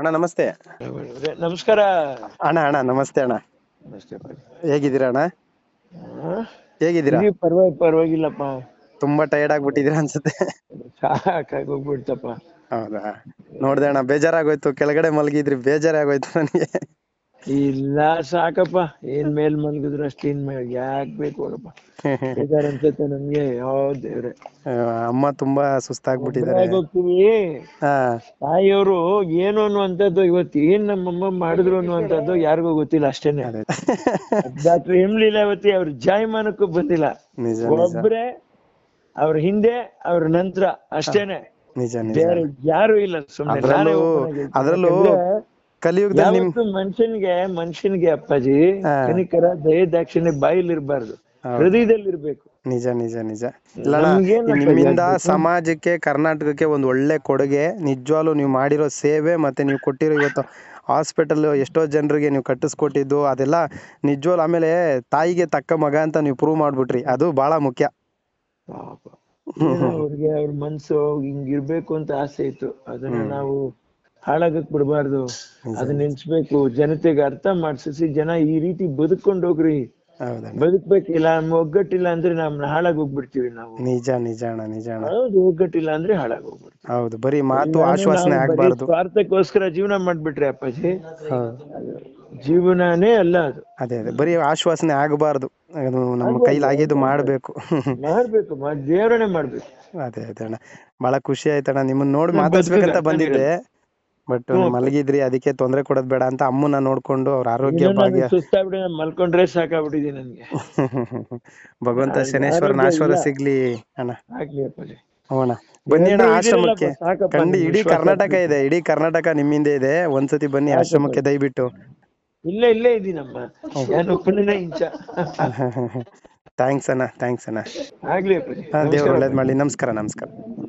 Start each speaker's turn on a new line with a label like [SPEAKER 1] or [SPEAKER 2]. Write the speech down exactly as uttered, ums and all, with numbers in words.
[SPEAKER 1] ಅಣ್ಣ ನಮಸ್ತೆ.
[SPEAKER 2] ನಮಸ್ಕಾರ
[SPEAKER 1] ಅಣ್ಣ ಅಣ್ಣ ನಮಸ್ತೆ ಅಣ್ಣ.
[SPEAKER 2] ನಮಸ್ತೆ
[SPEAKER 1] ಹೇಗಿದ್ದೀರಾ ಅಣ್ಣ? ಹೇಗಿದ್ದೀರಾ?
[SPEAKER 2] ಪರವಾಗಿ ಪರವಾಗಿಲ್ಲಪ್ಪ.
[SPEAKER 1] ತುಂಬಾ ಟಯರ್ಡ್ ಆಗ್ಬಿಟ್ಟಿದೀರಾ ಅನ್ಸುತ್ತೆ.
[SPEAKER 2] ಸಾಕಾಗಿ ಹೋಗ್ಬಿಡ್ತಪ್ಪ.
[SPEAKER 1] ಹೌದಾ? ನೋಡ್ದೆ ಅಣ್ಣ, ಬೇಜಾರಾಗೋಯ್ತು. ಕೆಳಗಡೆ ಮಲಗಿದ್ರಿ, ಬೇಜಾರಾಗೋಯ್ತು ನನಗೆ.
[SPEAKER 2] ಇಲ್ಲ ಸಾಕಪ್ಪ, ಏನ್ ಮೇಲ್ ಮಲಗಿದ್ರು ಅಷ್ಟೇನ್ ಯಾಕ್ ಬೇಕು ಹೋಗಪ್ಪ. ಬೇಜಾರ್ ಅನ್ಸುತ್ತೆ ನಮ್ಗೆ. ಯಾವ ದೇವ್ರೆ,
[SPEAKER 1] ಅಮ್ಮ ತುಂಬಾ ಸುಸ್ತಾಗ್ಬಿಟ್ಟಿದ್ದಾರೆ.
[SPEAKER 2] ಹೋಗ್ತೀವಿ. ತಾಯಿಯವರು ಏನು ಅನ್ನುವಂಥದ್ದು ಇವತ್ತು ಏನ್ ನಮ್ಮಮ್ಮ ಮಾಡಿದ್ರು ಅನ್ನುವಂಥದ್ದು ಯಾರಿಗೂ ಗೊತ್ತಿಲ್ಲ ಅಷ್ಟೇನೆ. ಡಾಕ್ಟರ್ ಎಂ ಲೀಲಾವತಿ ಅವ್ರ ಜಾಯಮಾನಕ್ಕೂ ಬಂದಿಲ್ಲ. ಒಬ್ರೆ ಅವ್ರ ಹಿಂದೆ ಅವ್ರ ನಂತರ ಅಷ್ಟೇನೆ, ಬೇರೆ ಯಾರು ಇಲ್ಲ. ಸುಮ್ಮನೆ
[SPEAKER 1] ಅದ್ರಲ್ಲೂ ಕಲಿಯುಗದಲ್ಲಿ
[SPEAKER 2] ಮನುಷ್ಯನ್ಗೆ ಮನುಷ್ಯನ್ಗೆ ಅಪ್ಪಾಜಿ ಕನಿಕರ ದಯೆ ದಾಕ್ಷಿಣ್ಯ ಬಾಯಿಲ್ ಇರ್ಬಾರ್ದು, ಹೃದಯದಲ್ಲಿ ಇರ್ಬೇಕು.
[SPEAKER 1] ನಿಜ ನಿಜ ನಿಜ. ನಿಮ್ಮಿಂದ ಸಮಾಜಕ್ಕೆ, ಕರ್ನಾಟಕಕ್ಕೆ ಒಂದ್ ಒಳ್ಳೆ ಕೊಡುಗೆ. ನಿಜವಾಗ್ಲೂ ನೀವು ಮಾಡಿರೋ ಸೇವೆ ಮತ್ತೆ ನೀವು ಕೊಟ್ಟಿರೋ ಇವತ್ತು ಹಾಸ್ಪಿಟಲ್ ಎಷ್ಟೋ ಜನರಿಗೆ ನೀವು ಕಟ್ಟಿಸ್ಕೊಟ್ಟಿದ್ದು ಅದೆಲ್ಲ ನಿಜವಾಗ್ಲೂ. ಆಮೇಲೆ ತಾಯಿಗೆ ತಕ್ಕ ಮಗ ಅಂತ ನೀವು ಪ್ರೂವ್ ಮಾಡ್ಬಿಟ್ರಿ, ಅದು ಬಹಳ ಮುಖ್ಯ.
[SPEAKER 2] ಅವ್ರಿಗೆ ಅವ್ರ ಮನ್ಸು ಹಿಂಗಿರ್ಬೇಕು ಅಂತ ಆಸೆ ಇತ್ತು, ಅದನ್ನ ನಾವು ಹಾಳಾಗಕ್ ಬಿಡ್ಬಾರ್ದು. ಅದನ್ನ ನೆನ್ಸ್ಬೇಕು, ಜನತೆಗೆ ಅರ್ಥ ಮಾಡ್ಸಿ ಜನ ಈ ರೀತಿ ಬದುಕೊಂಡ್ ಹೋಗ್ರಿ, ಬದುಕ್ಬೇಕಿಲ್ಲ, ಒಗ್ಗಟ್ಟಿಲ್ಲ ಅಂದ್ರೆ ನಮ್ನ ಹಾಳಾಗ್ ಹೋಗ್ಬಿಡ್ತೀವಿ ನಾವು.
[SPEAKER 1] ನಿಜ ನಿಜ ಅಣ್ಣ, ನಿಜ ಅಣ್ಣ.
[SPEAKER 2] ಹೌದು, ಒಗ್ಗಟ್ಟಿಲ್ಲ ಅಂದ್ರೆ ಹಾಳಾಗ್ ಹೋಗ್ಬಿಡ್ತೀವಿ.
[SPEAKER 1] ಹೌದು, ಬರೀ ಮಾತು ಆಶ್ವಾಸನೆ ಆಗ್ಬಾರ್ದು.
[SPEAKER 2] ಸ್ವಾರ್ಥಕ್ಕೋಸ್ಕರ ಜೀವನ ಮಾಡ್ಬಿಟ್ರಿ ಅಪ್ಪಾಜಿ, ಜೀವನನೇ ಅಲ್ಲ ಅದು.
[SPEAKER 1] ಅದೇ ಅದೇ, ಬರೀ ಆಶ್ವಾಸನೆ ಆಗಬಾರ್ದು. ನಮ್ಮ ಕೈಲಾಗಿದ್ದು ಮಾಡ್ಬೇಕು
[SPEAKER 2] ಮಾಡ್ಬೇಕು ದೇವರನ್ನೇ ಮಾಡ್ಬೇಕು.
[SPEAKER 1] ಅದೇ ಅದೇ ಅಣ್ಣ, ಬಹಳ ಖುಷಿ ಆಯ್ತಣ್ಣ. ನಿಮ್ಮನ್ನ ನೋಡಿ ಮಾತಾಡ್ಸ್ಬೇಕಂತ ಬಂದಿದ್ದೆ, ಬಟ್ ಮಲಗಿದ್ರಿ, ಅದಕ್ಕೆ ತೊಂದರೆ ಕೊಡೋದ್ ಬೇಡ ಅಂತ ಅಮ್ಮನ ನೋಡ್ಕೊಂಡು ಅವ್ರ ಆರೋಗ್ಯ ಭಾಗ್ಯ.
[SPEAKER 2] ಸುಸ್ತಾಗ್ಬಿಡಿ, ಮಲ್ಕೊಂಡ್ರೆ ಸಾಕಾಗ್ಬಿಟ್ಟಿದೆ ನನ್ಗೆ.
[SPEAKER 1] ಭಗವಂತ ಶನೇಶ್ವರನ ಆಶೀರ್ವಾದ ಸಿಗ್ಲಿ ಅಣ್ಣ.
[SPEAKER 2] ಆಗ್ಲಿ ಅಪ್ಪಾಜಿ.
[SPEAKER 1] ಅಣ್ಣ ಬನ್ನಿ ಅಣ್ಣ ಆಶ್ರಮಕ್ಕೆ. ಖಂಡಿ ಇಡೀ ಕರ್ನಾಟಕ ಇದೆ, ಇಡೀ ಕರ್ನಾಟಕ ನಿಮ್ಮಿಂದ ಇದೆ. ಒಂದ್ಸತಿ ಬನ್ನಿ ಆಶ್ರಮಕ್ಕೆ ದಯವಿಟ್ಟು.
[SPEAKER 2] ಇಲ್ಲೇ ಇಲ್ಲೇ ಇದೀನಮ್ಮ, ನಾನು ಒಬ್ಬನೇ ಇಂಚ.
[SPEAKER 1] ಥ್ಯಾಂಕ್ಸ್ ಅಣ್ಣ, ಥ್ಯಾಂಕ್ಸ್ ಅಣ್ಣ.
[SPEAKER 2] ಆಗ್ಲಿ ಅಪ್ಪಾಜಿ.
[SPEAKER 1] ದೇವ್ರು ಒಳ್ಳೇದ್ ಮಾಡ್ಲಿ. ನಮಸ್ಕಾರ ನಮಸ್ಕಾರ.